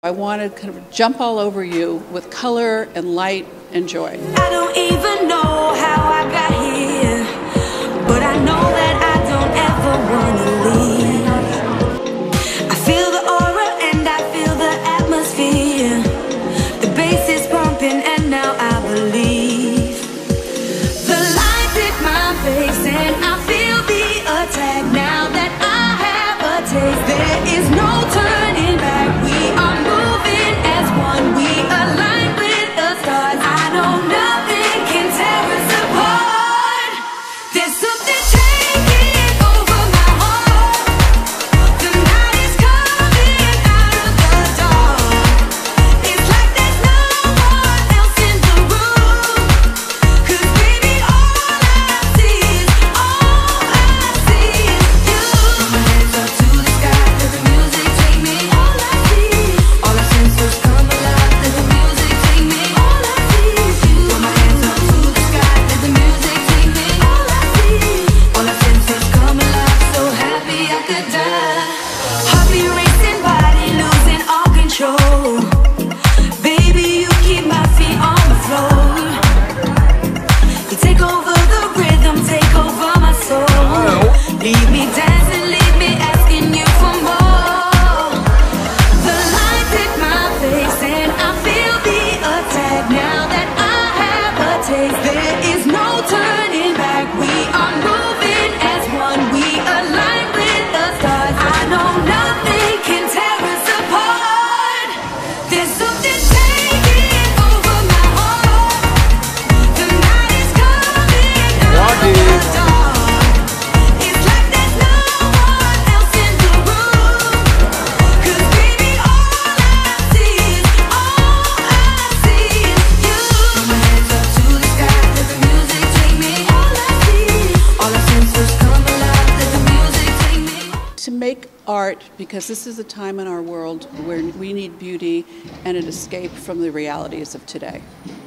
I want to kind of jump all over you with color and light and joy. I don't even know how I got here, but I know that I don't ever want to leave. I feel the aura and I feel the atmosphere. The bass is pumping and now I believe. The lights hit my face and I feel the attack. Now that I have a taste, there is no turning back. We are moving as one. We align with the stars. I know nothing can tear us apart. There's something taking over my heart. The night is coming out of the dark. It's like there's no one else in the room. 'Cause baby, all I see is you. My hands up to the sky, let the music take me. All our senses come alive, let the music take me. All I see is you. My hands up to the sky, let the music take me. All our senses come alive, so happy I could die. Heart be racing, body losing all control. Baby, you keep my feet on the floor. You take over the rhythm, take over my soul. Leave me dancing, leave me asking you for more. The lights hit my face and I feel the attack. Now that I have a taste, there is no turning back. We are moving as one. We align with the stars. I know nothing can tear us apart. There's something taking over my heart. The night is coming out of the dark. It's like there's no one else in the room. 'Cause baby, all I see is you. My hands up to the sky, let the music take me. All our senses come alive, let the music take me. To make art, because this is a time in our world where we need beauty and an escape from the realities of today.